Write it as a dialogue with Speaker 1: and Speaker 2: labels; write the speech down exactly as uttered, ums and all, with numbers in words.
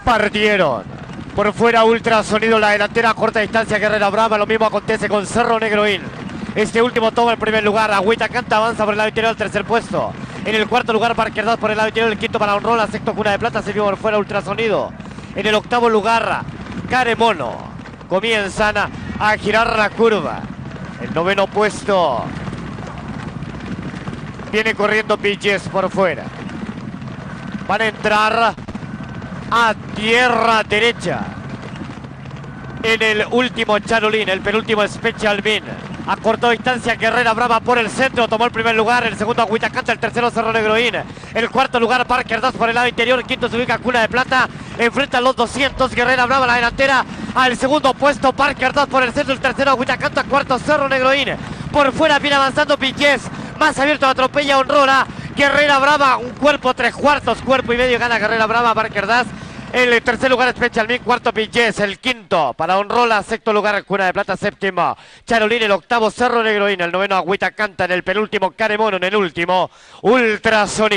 Speaker 1: Partieron. Por fuera ultrasonido la delantera a corta distancia Guerrera Brava. Lo mismo acontece con Cerro Negroín. Este último toma el primer lugar. Agüita Canta avanza por el lado interior al tercer puesto. En el cuarto lugar Parquerdad por el lado interior. El quinto para Honrola. Sexto Cuna de Plata. Séptimo por fuera ultrasonido. En el octavo lugar Caremono. Comienzan a girar la curva. El noveno puesto. Viene corriendo Piches por fuera. Van a entrar a tierra derecha. En el último Charolín, el penúltimo Special Bean. A corta distancia Guerrera Brava por el centro, tomó el primer lugar. El segundo Agüita Canta, el tercero Cerro Negroín. El cuarto lugar Parquerdad por el lado interior. El quinto se ubica Cuna de Plata. Enfrenta a los doscientos Guerrera Brava la delantera. Al segundo puesto Parquerdad por el centro. El tercero Agüita Canta, cuarto Cerro Negroín. Por fuera viene avanzando Piches. Más abierto atropella Honrola. Guerrera Brava, un cuerpo, tres cuartos, cuerpo y medio gana Guerrera Brava, Parquerdad. El tercer lugar Special Bean, cuarto Piches, el quinto para Honrola, sexto lugar Cuna de Plata, séptimo Charolín, el octavo Cerro Negroín, el noveno Agüita Canta, en el penúltimo Caremono, en el último Ultrasonido.